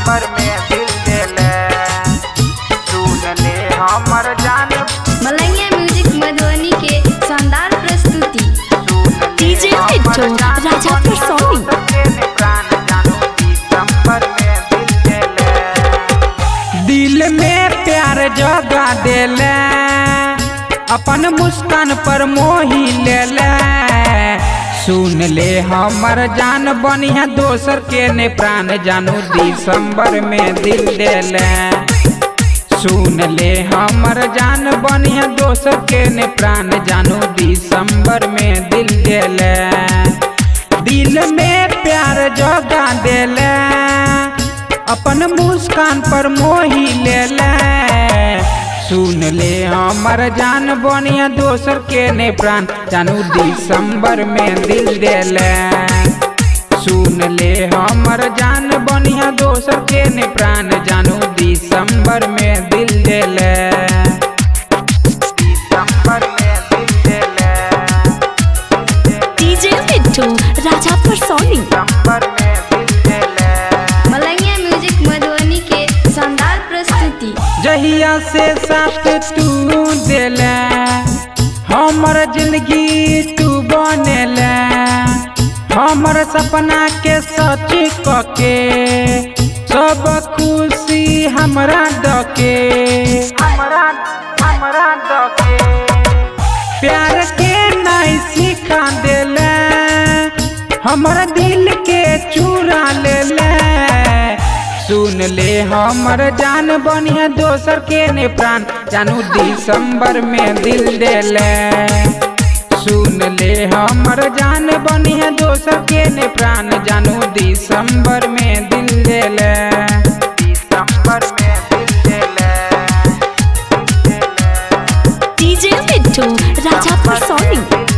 दिसंबर में दिल देले सुन ले हमर जान। मलैया म्यूजिक मधुबनी के शानदार प्रस्तुति डीजे मिट्टू राजापुर सोनी। दिल में प्यार जगा देले अपन मुस्कान पर मोही लेले सुन ले हमर जान बनिया दोसर के ने प्राण जानू दिसंबर में दिल देले सुन ले हमर जान बनिया दोसर के ने प्राण जानू दिसंबर में दिल देले दिल में प्यार जगा देले अपन मुस्कान पर मोही लेले सुन ले हमर जान बनिया दोसर के ने प्राण जानू दिसंबर में दिल देले सुन ले हमर जान बनिया दोसर के ने प्राण जानू दिसंबर में दिल देले दिसंबर में दिल देले डीजे मिट्टू राजापुर सोनी। दिसंबर में दिल देले मलैया म्यूजिक मधुबनी के शानदार प्रस्तुति जहिया से साथ तू देले हमर जिंदगी तू बनेले हमर सपना के सच कके सब खुशी हमरा दके हमरा दके प्यार के नहीं सिखा देले हमर दिल के चुरा लेले सुन ले हमर जान बनिया दोसर के ने प्राण जानू दिसंबर में दिल देले सुन ले हमर जान बनिया दोसर के ने प्राण जानू दिसंबर में दिल देले दिसंबर में दिल देले डीजे मिट्टू राजापुर सोनी।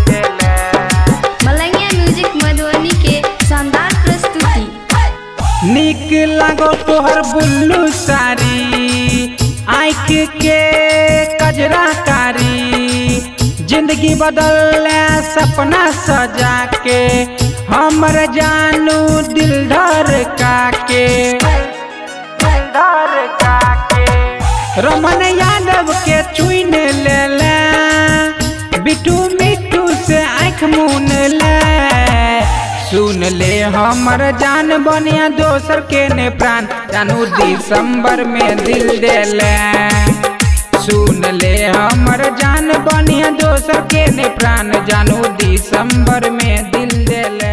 मलैया म्यूजिक मधुबनी के शानदार प्रस्तुति निक लागो तोहर बुल्लू सारी आँख के कजरा कारी जिंदगी बदले सपना सजा के हमर जानू दिल धड़का के रमन यादव के चुन ले बिटू मिट्टू से आँख मुन ले सुन ले हमर जान बनिया दोसर के ने प्राण जानू दिसंबर में दिल देले सुन ले हमर जान बनिया दोसर के ने प्राण जानू दिसंबर में दिल देले।